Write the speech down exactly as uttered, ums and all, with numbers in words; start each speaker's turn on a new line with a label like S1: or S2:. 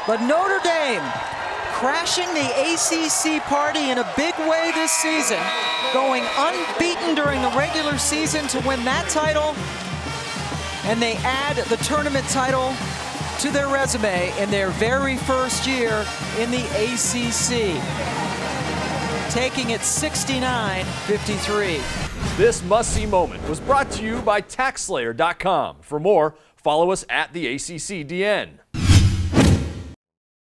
S1: But Notre Dame crashing the A C C party in a big way this season, going unbeaten during the regular season to win that title, and they add the tournament title to their resume in their very first year in the A C C, taking it sixty-nine fifty-three.
S2: This must-see moment was brought to you by tax slayer dot com. For more, follow us at the A C C D N.